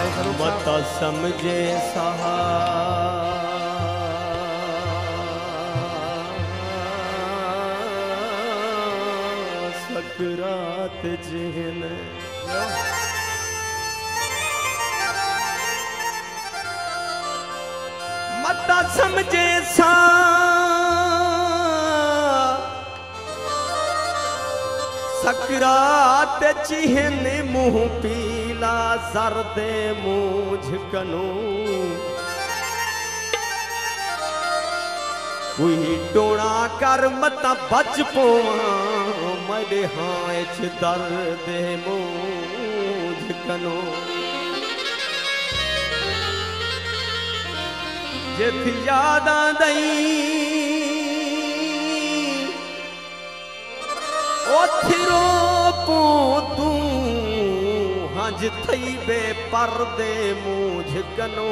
मत समझे सहा सकरात जिहन मत समझे सा सकरात चिहन मुँह पीला जरदे मूझ कनू कोई टोना कर मत बच पोवा मरे हाँ दर्द मूझ कनू जिथ याद आंदई ओथिरो पो तू हज थई बे पर्दे मूझ कनो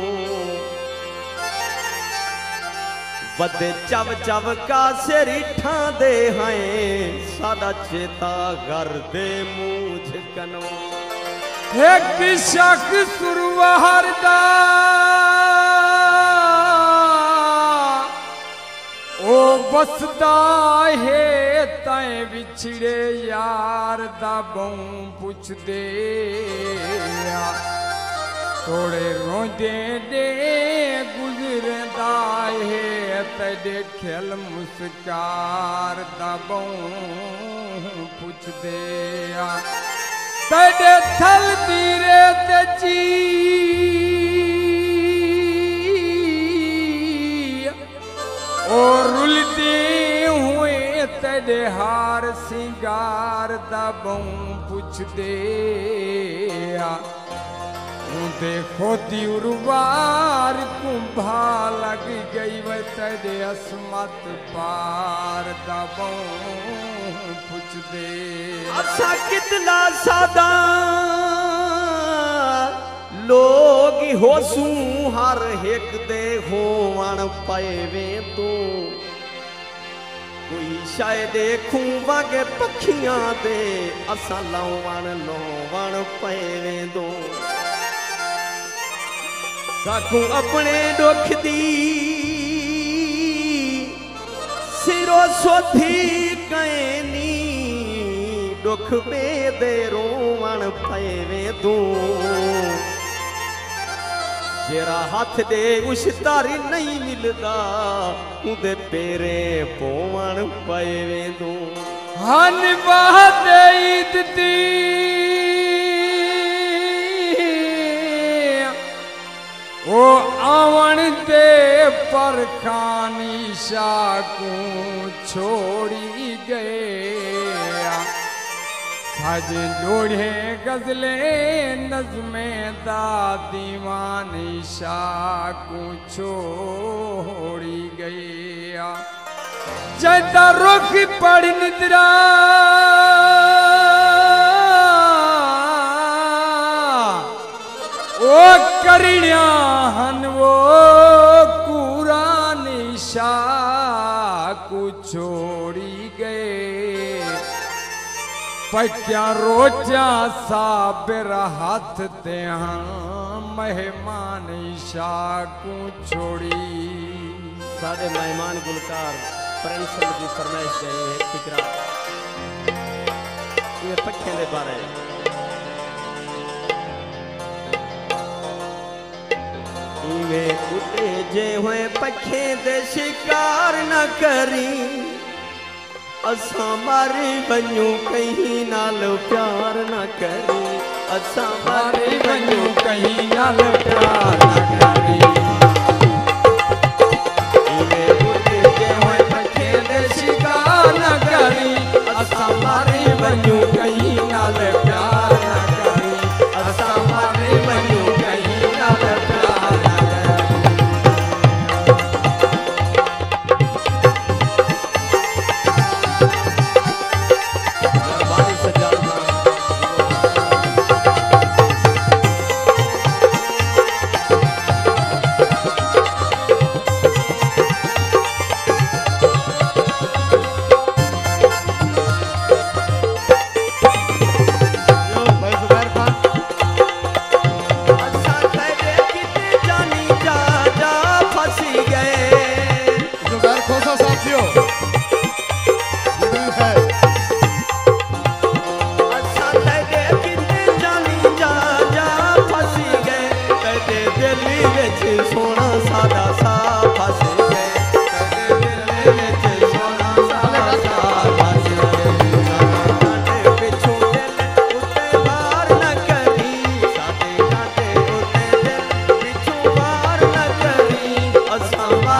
वदे चव चव का सिरिठा दे हैं सादा चेता घर दे मूझ कनो एक शक सुरवार दा ओ बसदा है तैं विछड़े यार दा बहु पुछ दे थोड़े रोंदे दे गुजरदा है तेरे खेल मुस्कार दा बहु पुछ दे तेरे थल तीरे तची और रुलते हुए तेरे हार सिंगार दबों पुछ दे देखो उर्वार कुंभा लग गई वह तेरे असमत पार दबों पुछ दे असा कितना सादा लोग होसू हर एक दे होवण पावे तू कोई शायद खूबा के पखियां दे असा लावण लोवण पावे दो साकू अपने दुख दी सिरो सोधी कैनी दुख में दे रोवण पावे तू जेरा हाथ दे उस तारी नहीं मिलदा उदे पेरे पोवण पावे दू हन बात ईदती ओ आवन दे पर खानी शाकू छोड़ी गए सज लोढ़े गजले नज़्मे दा दीवानी शाकू छोड़ी गया जदा रुख पड़ निद्रा ओ करिया हन वो कूरा निशा को छोड़ी गए पक्या रोजा साबिर हाथ ते मेहमान ईशा को छोड़ी सारे मेहमान गुलकार प्रिंस की फरमाइश गए एक फिक्रा ये पक्खे दे बारे उड़े जे हुए पखे दे शिकार न करी असा मारे बनू कहीं नाल प्यार न करी असा मारे बनू कहीं नाल प्यार न करी उड़े जे हुए पखे दे शिकार न करी असा मारे बनू कहीं नाल प्यार न करी असा मारे बनू कहीं नाल प्यार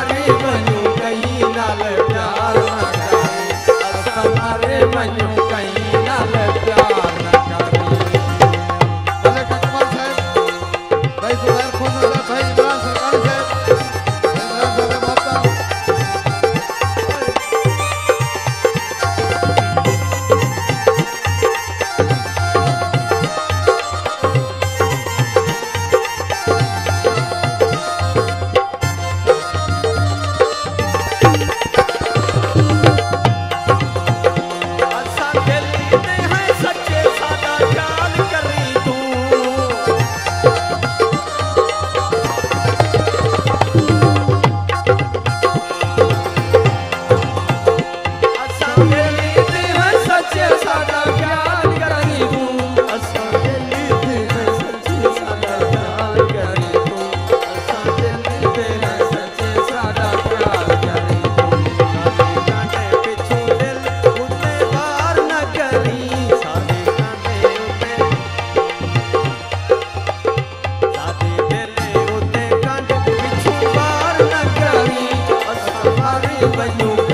मारे वञूं कहीं नाल प्यार न करी असां मारे वञूं कहीं नाल प्यार न करी भले ककमाल साहब भाई जुबैर खोसा साहब भाई इमरान सरकारी साहब इमरान साहब बापा When you